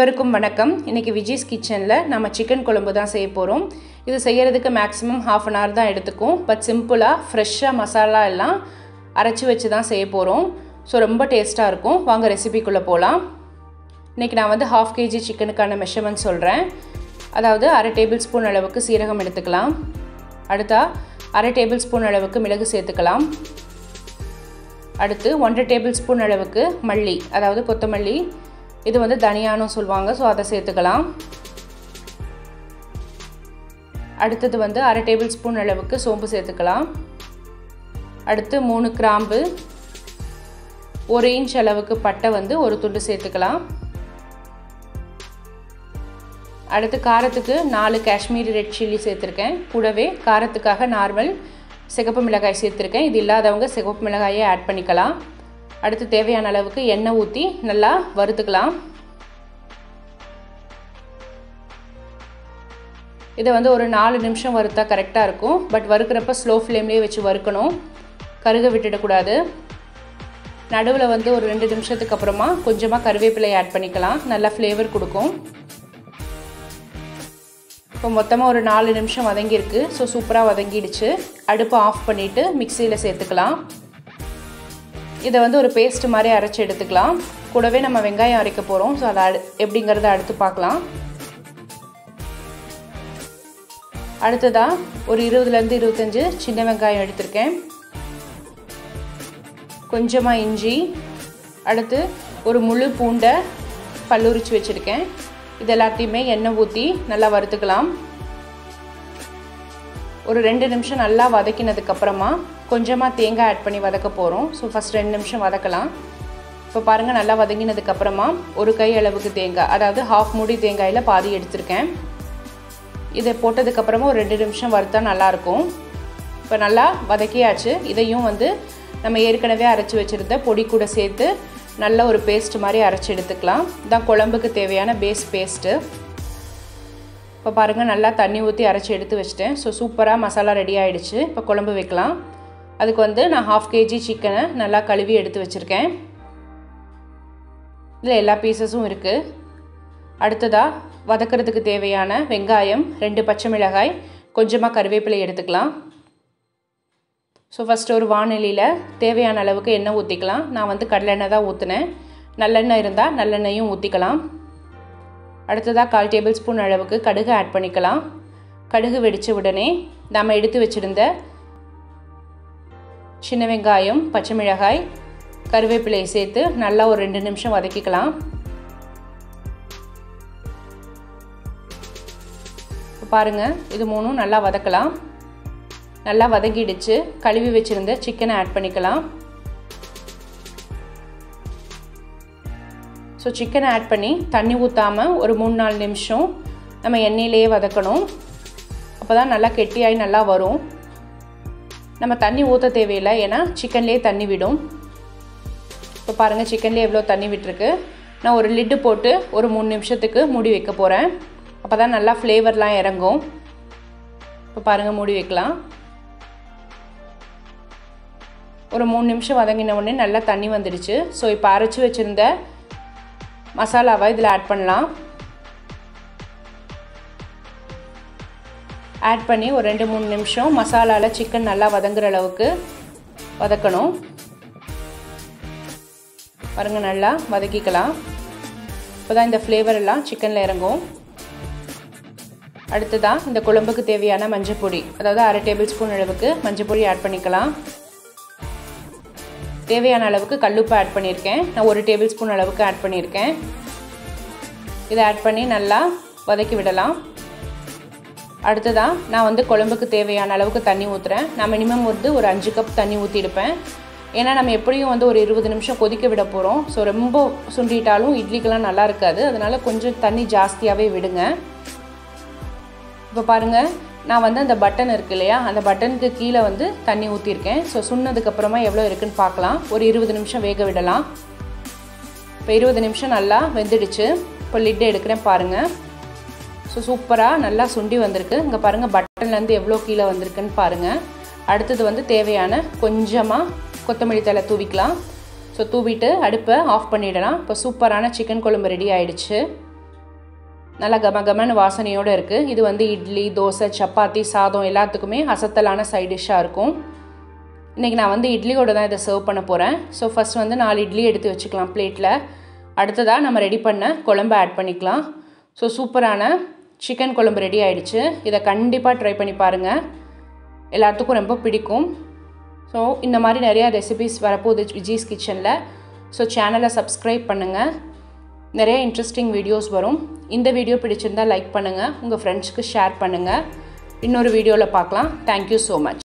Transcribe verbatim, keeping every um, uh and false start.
அனைவருக்கும் வணக்கம். இன்னைக்கு விஜிஸ் கிச்சன்ல நாம சிக்கன் குழம்பு தான் செய்ய போறோம். இது செய்யிறதுக்கு மேக்ஸिमम half an hour தான் எடுத்துக்கும். பட் சிம்பிளா ஃப்ரெஷ்ஷா மசாலா எல்லாம் அரைச்சு வச்சு தான் செய்ய போறோம். சோ ரொம்ப டேஸ்டா இருக்கும். வாங்க ரெசிபிக்குள்ள போலாம். இன்னைக்கு நான் வந்து half kg சிக்கனுக்கான மெஷர்மென்ட் சொல்றேன். அதாவது அரை டேபிள் ஸ்பூன் அளவுக்கு சீரகம் எடுத்துக்கலாம். அடுத்து அரை டேபிள் ஸ்பூன் அளவுக்கு மிளகு சேர்த்துக்கலாம். அடுத்து ஒன்றரை டேபிள் ஸ்பூன் அளவுக்கு மல்லி, அதாவது கொத்தமல்லி, இது வந்து தனியானு சொல்வாங்க, சோ அதை சேர்த்துக்கலாம். அடுத்து வந்து அரை டேபிள் ஸ்பூன் அளவுக்கு சோம்பு சேர்த்துக்கலாம். அடுத்து மூணு கிராம்பு, ஒரு இன்ச் அளவுக்கு பட்டை வந்து ஒரு துண்டு சேர்த்துக்கலாம். அடுத்து காரத்துக்கு நாலு காஷ்மீரி ரெட் சில்லி சேர்த்திருக்கேன். கூடவே காரத்துக்காக நார்மல் சிகப்பு மிளகாய் சேர்த்திருக்கேன். இது இல்லாதவங்க சிகப்பு மிளகாயை ஆட் பண்ணிக்கலாம். அடுத்து தேவையான அளவுக்கு எண்ணெய் ஊற்றி நல்லா வறுத்துக்கலாம். இதை வந்து ஒரு நாலு நிமிஷம் வறுத்தா கரெக்டாக இருக்கும். பட் வறுக்கிறப்ப ஸ்லோ ஃப்ளேம்லேயே வச்சு வறுக்கணும், கருக விட்டுடக்கூடாது. நடுவில் வந்து ஒரு ரெண்டு நிமிஷத்துக்கு அப்புறமா கொஞ்சமாக கருவேப்பிலை ஆட் பண்ணிக்கலாம், நல்லா ஃப்ளேவர் கொடுக்கும். இப்போ மொத்தமாக ஒரு நாலு நிமிஷம் வதங்கியிருக்கு. ஸோ சூப்பராக வதங்கிடுச்சு. அடுப்பை ஆஃப் பண்ணிவிட்டு மிக்சியில் சேர்த்துக்கலாம். இதை வந்து ஒரு பேஸ்ட் மாதிரி அரைச்சி எடுத்துக்கலாம். கூடவே நம்ம வெங்காயம் அரைக்க போகிறோம். ஸோ அதை எப்படிங்கிறத அடுத்து பார்க்கலாம். அடுத்ததாக ஒரு இருபதுலேருந்து இருபத்தஞ்சு சின்ன வெங்காயம் எடுத்திருக்கேன். கொஞ்சமாக இஞ்சி, அடுத்து ஒரு முழு பூண்டை பல்லுரிச்சு வச்சுருக்கேன். இது எல்லாத்தையுமே எண்ணெய் ஊற்றி நல்லா வறுத்துக்கலாம். ஒரு ரெண்டு நிமிஷம் நல்லா வதக்கினதுக்கப்புறமா கொஞ்சமாக தேங்காய் ஆட் பண்ணி வதக்க போகிறோம். ஸோ ஃபஸ்ட் ரெண்டு நிமிஷம் வதக்கலாம். இப்போ பாருங்கள், நல்லா வதங்கினதுக்கப்புறமா ஒரு கை அளவுக்கு தேங்காய், அதாவது ஹாஃப் மூடி தேங்காயில் பாதி எடுத்திருக்கேன். இதை போட்டதுக்கப்புறமா ஒரு ரெண்டு நிமிஷம் வறுத்தா நல்லாயிருக்கும். இப்போ நல்லா வதக்கியாச்சு. இதையும் வந்து நம்ம ஏற்கனவே அரைச்சி வச்சுருந்த பொடி கூட சேர்த்து நல்ல ஒரு பேஸ்ட் மாதிரி அரைச்சி எடுத்துக்கலாம். இதுதான் குழம்புக்கு தேவையான பேஸ் பேஸ்ட்டு. இப்போ பாருங்கள், நல்லா தண்ணி ஊற்றி அரைச்சி எடுத்து வச்சிட்டேன். ஸோ சூப்பராக மசாலா ரெடி ஆகிடுச்சு. இப்போ குழம்பு வைக்கலாம். அதுக்கு வந்து நான் ஹாஃப் கேஜி சிக்கனை நல்லா கழுவி எடுத்து வச்சுருக்கேன். இதில் எல்லா பீசஸும் இருக்குது. அடுத்ததாக வதக்கிறதுக்கு தேவையான வெங்காயம், ரெண்டு பச்சை மிளகாய், கொஞ்சமாக கருவேப்பிலை எடுத்துக்கலாம். ஸோ ஃபஸ்ட்டு ஒரு வாணலியில் தேவையான அளவுக்கு எண்ணெய் ஊற்றிக்கலாம். நான் வந்து கடலெண்ணெய் தான் ஊற்றினேன். நல்லெண்ணெய் இருந்தால் நல்லெண்ணெயும் ஊற்றிக்கலாம். அடுத்ததாக கால் டேபிள் ஸ்பூன் அளவுக்கு கடுகு ஆட் பண்ணிக்கலாம். கடுகு வெடித்த உடனே நாம் எடுத்து வச்சுருந்த சின்ன வெங்காயம், பச்சை மிளகாய், கருவேப்பிலையை சேர்த்து நல்லா ஒரு ரெண்டு நிமிஷம் வதக்கிக்கலாம். பாருங்கள், இது மூணும் நல்லா வதக்கலாம். நல்லா வதங்கிடுச்சு. கழுவி வச்சுருந்த சிக்கனை ஆட் பண்ணிக்கலாம். ஸோ சிக்கனை ஆட் பண்ணி தண்ணி ஊற்றாமல் ஒரு மூணு நாலு நிமிஷம் நம்ம எண்ணெயிலேயே வதக்கணும். அப்போ தான் நல்லா கெட்டியாகி நல்லா வரும். நம்ம தண்ணி ஊற்ற தேவையில்லை, ஏன்னா சிக்கன்லேயே தண்ணி விடும். இப்போ பாருங்கள், சிக்கன்லேயே எவ்வளோ தண்ணி விட்டுருக்கு. நான் ஒரு லிட்டு போட்டு ஒரு மூணு நிமிஷத்துக்கு மூடி வைக்க போகிறேன். அப்போ தான் நல்லா ஃப்ளேவர்லாம் இறங்கும். இப்போ பாருங்கள், மூடி வைக்கலாம். ஒரு மூணு நிமிஷம் வதங்கின உடனே நல்லா தண்ணி வந்துடுச்சு. ஸோ இப்போ அரைச்சி வச்சுருந்த மசாலாவை இதில் ஆட் பண்ணலாம். ஆட் பண்ணி ஒரு ரெண்டு மூணு நிமிஷம் மசாலாவில் சிக்கன் நல்லா வதங்குற அளவுக்கு வதக்கணும். பாருங்கள், நல்லா வதக்கிக்கலாம். இப்போ தான் இந்த ஃப்ளேவர் எல்லாம் சிக்கனில் இறங்கும். அடுத்ததான் இந்த குழம்புக்கு தேவையான மஞ்சள் பொடி, அதாவது அரை டேபிள் ஸ்பூன் அளவுக்கு மஞ்சள் பொடி ஆட் பண்ணிக்கலாம். தேவையான அளவுக்கு கல்லுப்பு ஆட் பண்ணியிருக்கேன். நான் ஒரு டேபிள் ஸ்பூன் அளவுக்கு ஆட் பண்ணியிருக்கேன். இதை ஆட் பண்ணி நல்லா வதக்கி விடலாம். அடுத்ததான் நான் வந்து குழம்புக்கு தேவையான அளவுக்கு தண்ணி ஊற்றுறேன். நான் மினிமம் வந்து ஒரு அஞ்சு கப் தண்ணி ஊற்றிடுப்பேன். ஏன்னா நம்ம எப்படியும் வந்து ஒரு இருபது நிமிஷம் கொதிக்க விட போகிறோம். ஸோ ரொம்ப சுண்டிட்டாலும் இட்லிக்கெல்லாம் நல்லா இருக்காது. அதனால் கொஞ்சம் தண்ணி ஜாஸ்தியாகவே விடுங்க. இப்போ பாருங்கள், நான் வந்து அந்த பட்டன் இருக்குது இல்லையா, அந்த பட்டனுக்கு கீழே வந்து தண்ணி ஊற்றிருக்கேன். ஸோ சுண்ணதுக்கப்புறமா எவ்வளோ இருக்குதுன்னு பார்க்கலாம். ஒரு இருபது நிமிஷம் வேக விடலாம். இப்போ இருபது நிமிஷம் நல்லா வெந்துடுச்சு. இப்போ லிட்டு எடுக்கிறேன் பாருங்கள். ஸோ சூப்பராக நல்லா சுண்டி வந்திருக்கு. இங்கே பாருங்கள், பட்டன்லேருந்து எவ்வளோ கீழே வந்திருக்குன்னு பாருங்கள். அடுத்தது வந்து தேவையான கொஞ்சமாக கொத்தமல்லி தழை தூவிக்கலாம். ஸோ தூவிட்டு அடுப்பை ஆஃப் பண்ணிடலாம். இப்போ சூப்பரான சிக்கன் குழம்பு ரெடி ஆகிடுச்சு. நல்லா கம கமன்னு வாசனையோடு இருக்குது. இது வந்து இட்லி, தோசை, சப்பாத்தி, சாதம் எல்லாத்துக்குமே அசத்தலான சைட் டிஷ்ஷாக இருக்கும். இன்றைக்கி நான் வந்து இட்லியோடு தான் இதை சர்வ் பண்ண போகிறேன். ஸோ ஃபஸ்ட் வந்து நாலு இட்லி எடுத்து வச்சுக்கலாம் பிளேட்டில். அடுத்ததாக நம்ம ரெடி பண்ண குழம்பு ஆட் பண்ணிக்கலாம். ஸோ சூப்பரான சிக்கன் குழம்பு ரெடி ஆகிடுச்சு. இதை கண்டிப்பாக ட்ரை பண்ணி பாருங்கள், எல்லாத்துக்கும் ரொம்ப பிடிக்கும். ஸோ இந்த மாதிரி நிறையா ரெசிபீஸ் வரப்போகுது விஜீஸ் கிச்சனில். ஸோ சேனலை சப்ஸ்கிரைப் பண்ணுங்கள், நிறைய இன்ட்ரெஸ்டிங் வீடியோஸ் வரும். இந்த வீடியோ பிடிச்சிருந்தால் லைக் பண்ணுங்கள், உங்கள் ஃப்ரெண்ட்ஸ்க்கு ஷேர் பண்ணுங்கள். இன்னொரு வீடியோவில் பார்க்கலாம். Thank you so much.